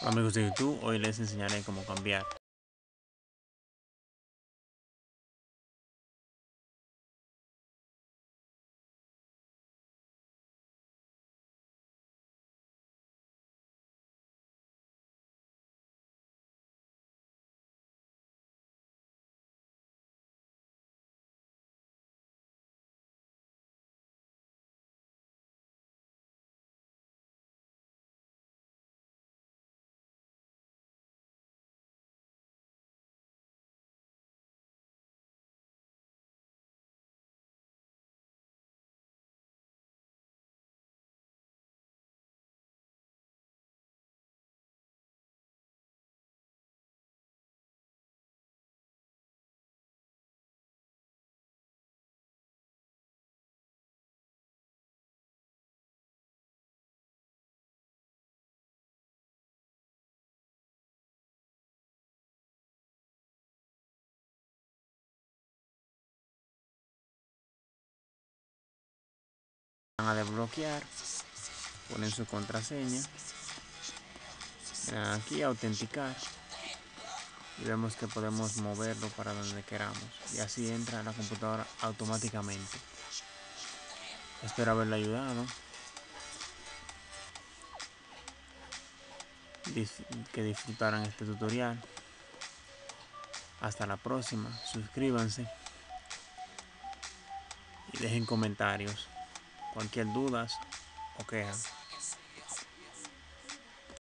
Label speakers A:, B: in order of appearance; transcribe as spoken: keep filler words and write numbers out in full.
A: Hola amigos de YouTube, hoy les enseñaré cómo cambiar van a desbloquear, ponen su contraseña, dan aquí a autenticar y vemos que podemos moverlo para donde queramos y así entra a la computadora automáticamente. Espero haberle ayudado, que disfrutaran este tutorial. Hasta la próxima, suscríbanse y dejen comentarios, cualquier duda o queja.